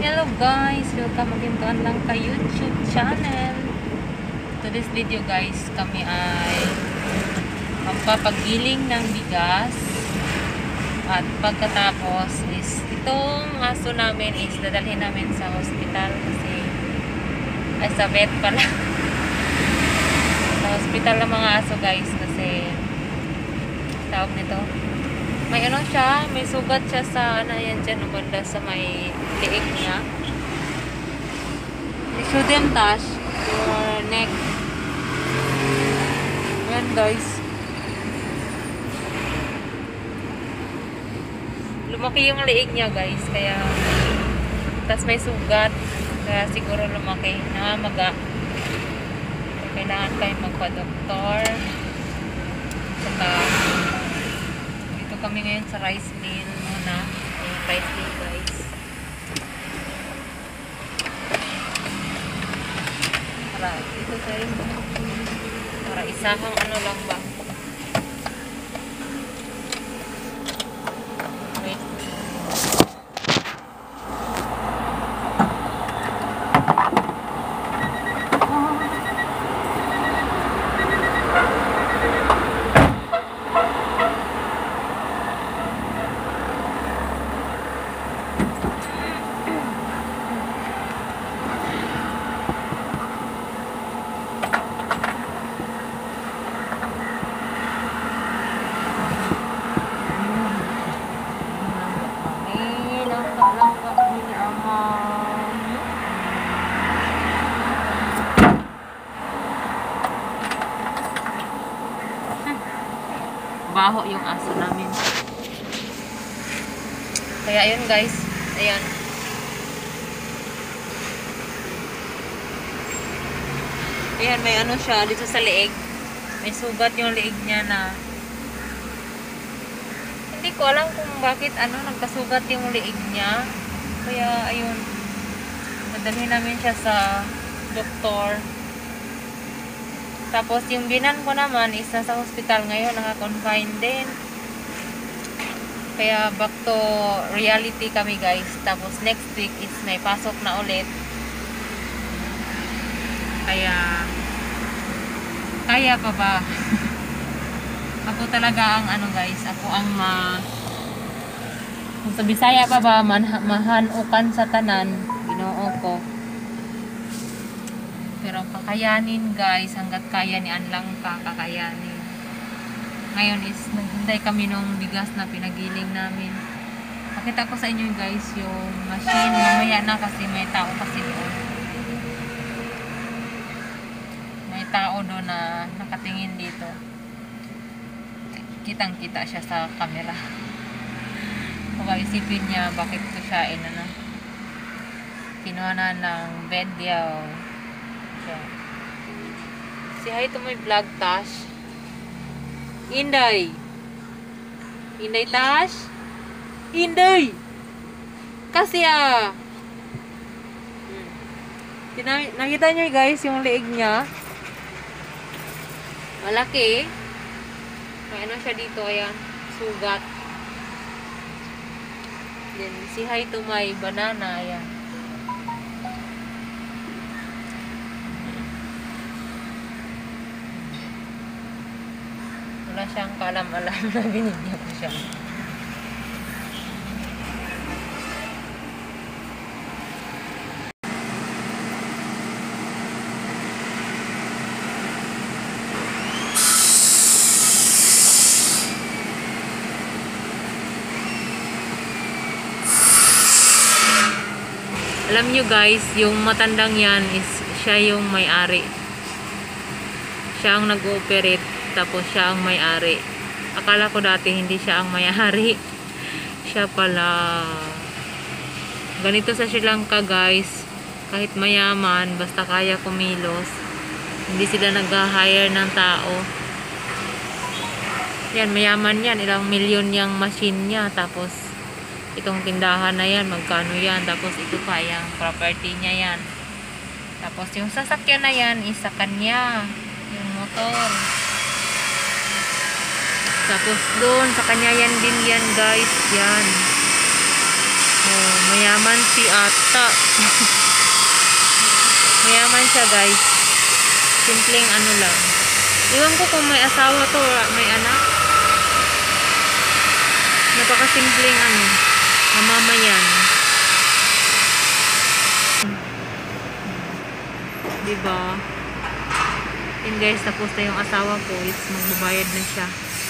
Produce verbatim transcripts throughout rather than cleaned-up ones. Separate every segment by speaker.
Speaker 1: Hello guys! Welcome again to Anlang Ka YouTube channel. Today's video guys, kami ay magpapagiling ng bigas. At pagkatapos is itong aso namin is dadalhin namin sa hospital kasi ay sa vet pala. Sa hospital ng mga aso guys kasi tawag nito. May ano siya, may sugat siya sa ano yan dyan, banda sa may liig niya. You shouldn't touch your neck. Yan guys. Lumaki yung liig niya guys, kaya tas may sugat, kaya siguro lumaki, nakamaga. Kailangan kayo magpa-doktor. Saka kami ngayon sa rice mill muna. Yung rice mill guys. Para ito tayo. Para isahang ano lang ba. Wait. Baho yung aso namin. Kaya ayun guys, ayan. Ayan, may ano siya dito sa leeg. May sugat yung leeg niya na hindi ko alam kung bakit ano nagkasugat yung leeg niya. Kaya ayun, madalhin namin siya sa doktor. Tapos yung binan ko naman is nasa hospital ngayon, naka-confine din. Kaya back to reality kami guys. Tapos next week is may pasok na ulit. Kaya kaya pa ba? Ako talaga ang ano guys, ako ang ma kung sa Bisaya pa ba man, mahanukan sa tanan, Ginoo ko. Pero kakayanin guys, hanggat kaya ni Anlang Ka, kakayanin. Ngayon is naghintay kami nung bigas na pinagiling namin. Pakita ko sa inyo guys yung machine. Mamaya na kasi may tao kasi doon. May tao doon na nakatingin dito. Kitang kita siya sa camera. Kung isipin niya bakit ko siya inano. Kinuha na ng video. Say hi to my vlog, Tash. Inday. Inday, Tash. Inday. Kasi ah. Hmm. Nakita nyo guys yung leeg niya. Malaki. May ano siya dito, ayan. Sugat. Then, say hi to my banana, ayan. Wala siyang kaalam-alam na binigyan ko siya. Alam nyo guys, yung matandang yan is siya yung may-ari. Siya ang nag-ooperate. Tapos siya ang may-ari. Akala ko dati hindi siya ang may-ari. Siya pala. Ganito sa Sri Lanka guys. Kahit mayaman, basta kaya kumilos. Hindi sila nag-hire ng tao. Yan, mayaman yan. Ilang milyon yung machine niya. Tapos itong tindahan na yan, magkano yan. Tapos ito pa, yung property niya yan. Tapos yung sasakyan na yan, isa kanya. Yung motor. Tapos doon, sa kanya yan din yan guys. Yan. Oh, mayaman si ata. Mayaman siya, guys. Simpleng ano lang. Iwan ko kung may asawa to o may anak. Napakasimpleng ano, mamamayan. Diba? Yun guys, tapos na yung asawa ko. Is magbabayad na siya.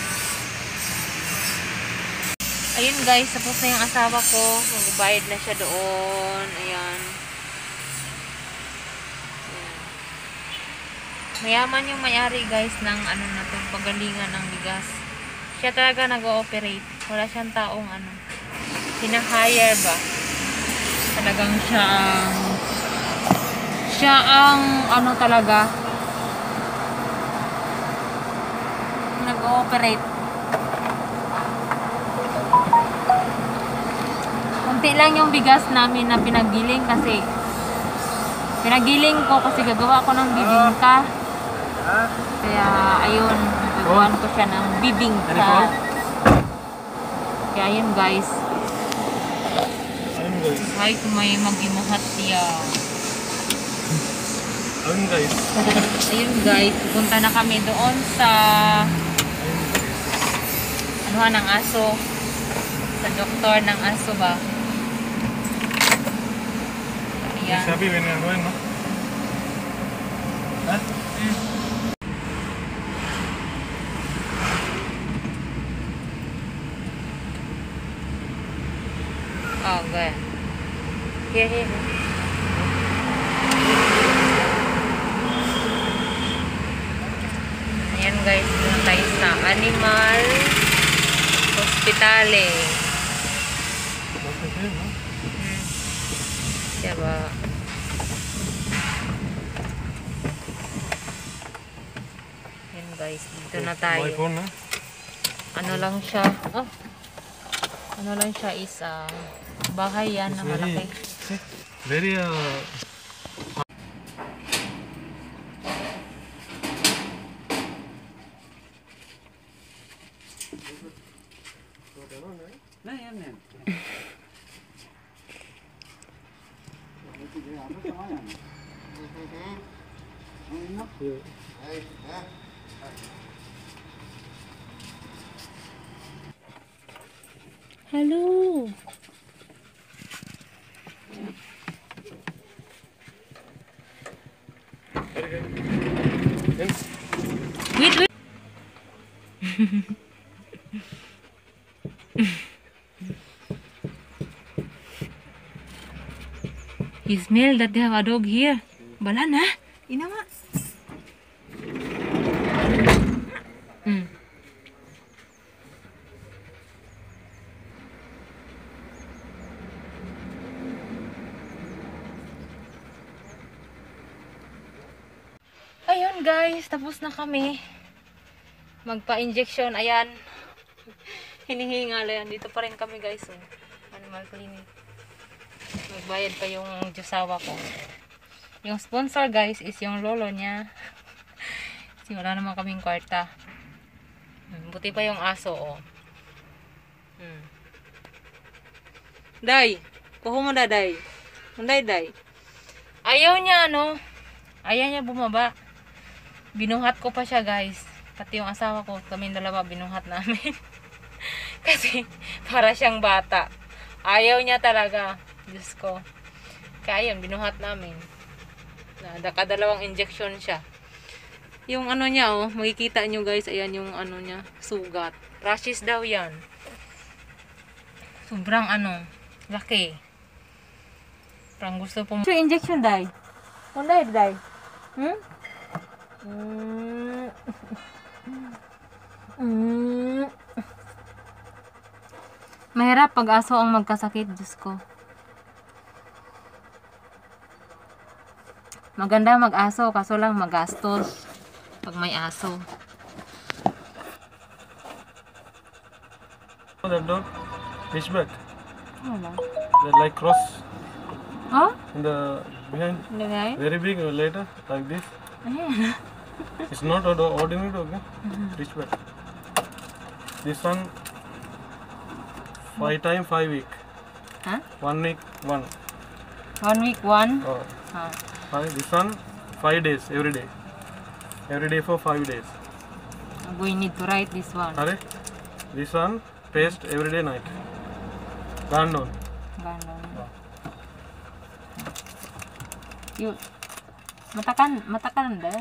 Speaker 1: Ayun guys, tapos na yung asawa ko. Magbabayad na siya doon. Ayan. Ayan. Mayaman yung may-ari guys ng ano na to, pagalingan ng bigas. Siya talaga nag-ooperate. Wala siyang taong ano. Hinahire ba? Talagang siya ang siya ang ano talaga nag-ooperate. Kunti lang yung bigas namin na pinagiling kasi pinagiling ko kasi gagawa ko ng bibingka. Kaya ayun, gagawan ko siya ng bibingka. Kaya ayun guys. Kahit may mag-imuhat siya.
Speaker 2: Ayun guys.
Speaker 1: Ayun guys, pupunta na kami doon sa anuhan ng aso. Sa doktor ng aso ba? Ayan.
Speaker 2: Sabi when you're going, no? Huh?
Speaker 1: Mm. Oh, good. Here, here. Ayan guys, doon tayo sa Animal Hospitale. Hmm. Diba? Ayan guys, dito na tayo.
Speaker 2: My phone, no?
Speaker 1: Ano lang siya, oh, ano lang siya is uh, bahay yan na malaki.
Speaker 2: Very, uh,
Speaker 1: Hello. Wait, wait. You smell that they have a dog here. Bala na. Inawa. Mm. Ayun guys, tapos na kami. Magpa-injection, ayan. Hinihingal yan. Dito pa rin kami guys. Oh. Animal clinic. Magbayad pa yung jusawa ko. Yung sponsor guys is yung lolo niya. Kasi wala naman kaming kwarta. Buti pa yung aso oh. Hmm. Day! Kuho mo da, Day. Day, Day. Ayaw niya ano. Ayaw niya bumaba. Binuhat ko pa siya guys. Pati yung asawa ko, kaming dalawa binuhat namin. Kasi para siyang bata. Ayaw niya talaga. Diyos ko. Kaya yun, binuhat namin. Nakadalawang injection siya. Yung ano niya oh, makikita nyo guys, ayan yung ano niya, sugat. Rashes daw yan. Sobrang ano, laki. Parang gusto pong... So, injection day. Kung day, day. Hmm? Mm. Mm. Mahirap pag aso ang magkasakit, Diyos ko. Maganda mag-aso, kaso lang magastos pag may aso.
Speaker 2: that dog, fishback.
Speaker 1: Ano ba?
Speaker 2: They like cross
Speaker 1: Oh?
Speaker 2: in the behind.
Speaker 1: Lagay?
Speaker 2: Very big uh, later, like this.
Speaker 1: Ayan.
Speaker 2: It's not an ordinary dog, eh? Fishback. This one, five time five week.
Speaker 1: Huh?
Speaker 2: One week, one.
Speaker 1: One week, one.
Speaker 2: Oh,
Speaker 1: Ah.
Speaker 2: five. This one, five days every day. Every day for five days.
Speaker 1: We need to write this one.
Speaker 2: Are this one paste every day night. Ganon.
Speaker 1: Ganon. Yun. Matakan, matakan na.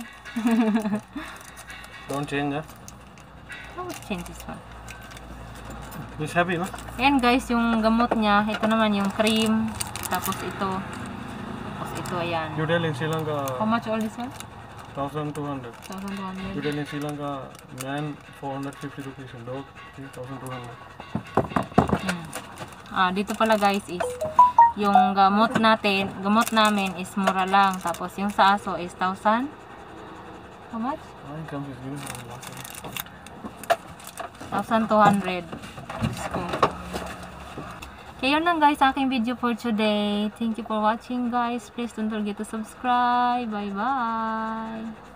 Speaker 2: Don't change, huh?
Speaker 1: How would change this one?
Speaker 2: He's happy, no?
Speaker 1: Ayan guys, yung gamot niya. Ito naman yung cream. Tapos ito. Tapos ito, ayan.
Speaker 2: You tell in Sri
Speaker 1: How
Speaker 2: Lanka
Speaker 1: much all this one?
Speaker 2: one thousand two hundred.
Speaker 1: one thousand two hundred.
Speaker 2: You tell in Sri Lanka man four hundred fifty rupees and dog three thousand two hundred.
Speaker 1: Hmm. Ah, dito pala guys is yung gamot natin, gamot namin is mura lang. Tapos yung sa aso is one thousand. How much?
Speaker 2: I come with you last time.
Speaker 1: one thousand two hundred. Let's go. Okay, yun lang guys, aking video for today. Thank you for watching guys. Please don't forget to subscribe. Bye bye.